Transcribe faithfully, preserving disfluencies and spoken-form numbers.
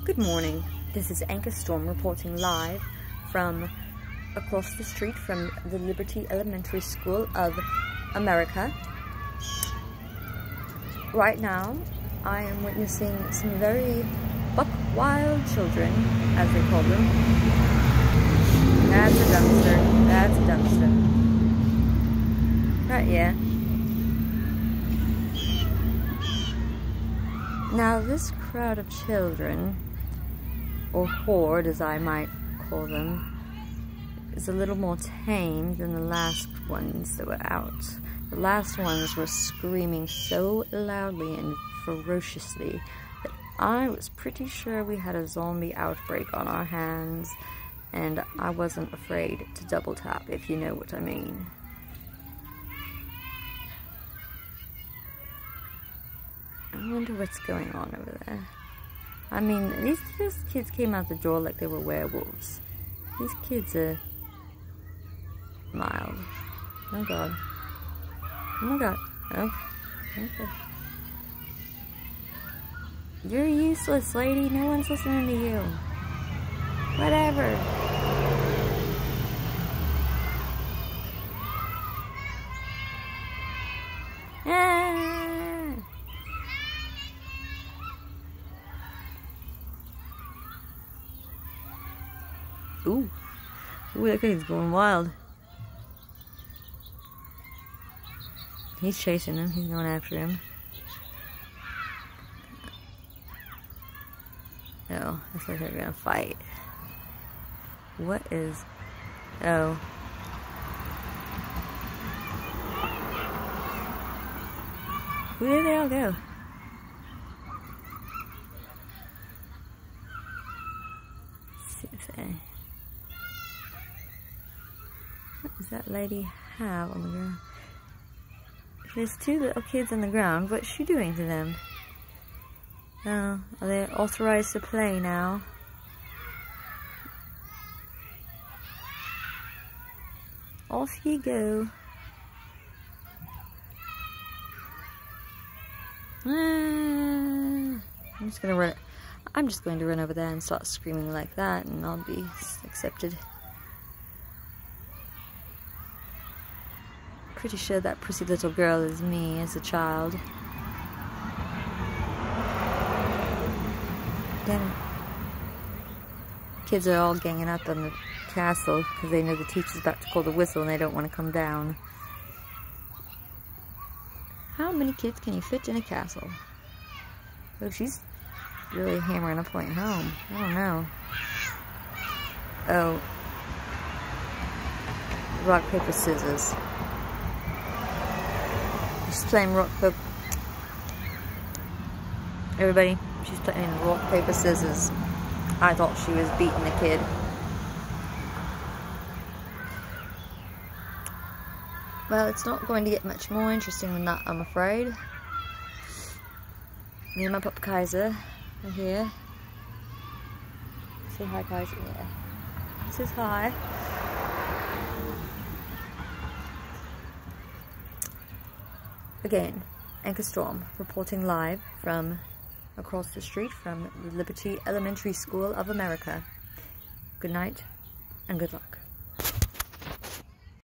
Good morning. This is Anchor Storm reporting live from across the street from the Liberty Elementary School of America. Right now, I am witnessing some very buckwild children, as they call them. That's a dumpster. That's a dumpster. Right, yeah. Now, this crowd of children, or horde as I might call them, is a little more tame than the last ones that were out. The last ones were screaming so loudly and ferociously that I was pretty sure we had a zombie outbreak on our hands, and I wasn't afraid to double tap, if you know what I mean. I wonder what's going on over there. I mean, these, these kids came out the door like they were werewolves. These kids are mild. Oh god. Oh my god. Oh. Okay. You're useless, lady. No one's listening to you. Whatever. Ah. Ooh. Ooh, that guy's going wild. He's chasing him. He's going after him. Oh, I thought they were gonna fight. What is... Oh. Where did they all go? Let's see if they... What does that lady have on the ground? There's two little kids on the ground. What's she doing to them? Oh, are they authorized to play now? Off you go. Ah, I'm just gonna run. I'm just going to run over there and start screaming like that, and I'll be accepted. Pretty sure that prissy little girl is me as a child. Damn it. Kids are all ganging up on the castle because they know the teacher's about to call the whistle and they don't want to come down. How many kids can you fit in a castle? Oh, she's really hammering a point home. I don't know. Oh. Rock, paper, scissors. She's playing rock, paper. Everybody, she's playing rock, paper, scissors. I thought she was beating the kid. Well, it's not going to get much more interesting than that, I'm afraid. Me and my pup Kaiser are here. Say hi, Kaiser. Yeah. He says hi. Again, Anchor Storm reporting live from across the street from the Liberty Elementary School of America. Good night and good luck.